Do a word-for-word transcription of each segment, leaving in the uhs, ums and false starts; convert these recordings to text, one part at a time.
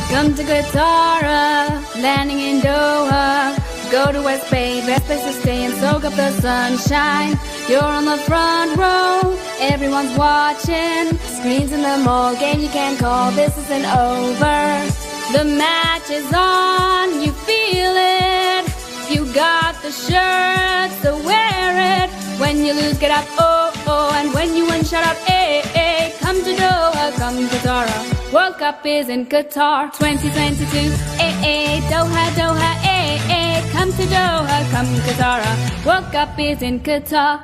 Come to Qatar, landing in Doha. Go to West Bay, best place to stay and soak up the sunshine. You're on the front row, everyone's watching. Screens in the mall, game you can't call, this isn't over. The match is on, you feel it. You got the shirt, so wear it. When you lose, get up, oh, oh. And when you win, shout out, eh, eh. Come to Doha, come to Qatar. World Cup is in Qatar twenty twenty-two, eh, eh. Doha, Doha, eh, eh. Come to Doha, come to Qatar. World Cup is in Qatar.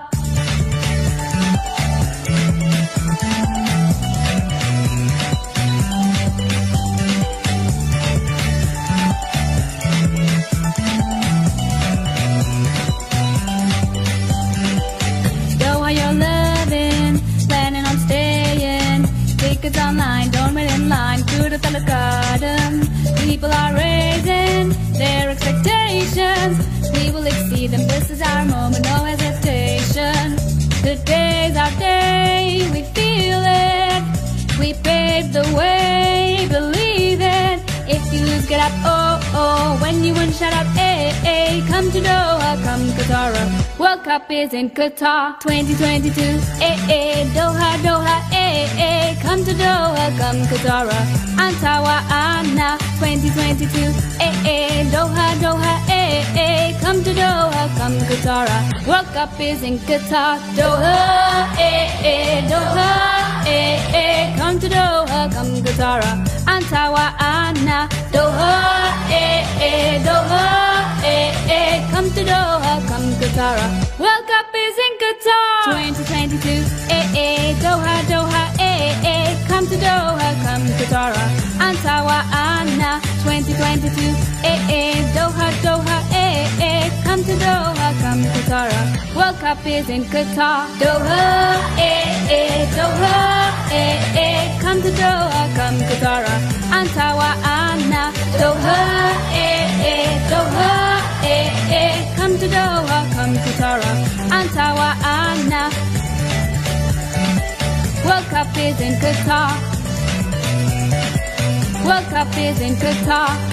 You're living, planning on staying. Tickets online, don't wait in line. To the Palace Garden, people are raising their expectations. We will exceed them, this is our moment, no hesitation. Today's our day, we feel it. We paved the way, believe it. If you lose, get up, oh, oh. When you win, shout out, eh, eh. Come to Doha, come to Qatar. World Cup is in Qatar twenty twenty-two, eh, eh. Doha, Doha, eh, eh. Come to Doha, come to Qatar. Antawa, Anna, twenty twenty-two, eh, eh. Doha, Doha, eh, eh. Come to Doha, come to Qatar. World Cup is in Qatar. Doha, eh, eh. Doha, eh, eh. Come to Doha, come to Qatar. Antawa, Anna, Doha, eh, eh. Doha, eh, eh. Come to Doha, come to Qatar. World Cup is in Qatar twenty twenty-two, eh, eh. Doha, Doha, eh, eh. Come to Doha, come to Qatar. Antawa, Anna, twenty twenty-two, eh, eh. Doha, Doha, eh, eh. Come to Doha, come to Qatar. World Cup is in Qatar. Doha, eh, eh. Doha, eh, eh. Come to Doha, come to Qatar. Antawa, Anna, Doha, eh, eh. Doha, eh, eh. Come to Doha, come to Qatar. Antawa, Anna. World Cup is in Qatar. World Cup is in Qatar.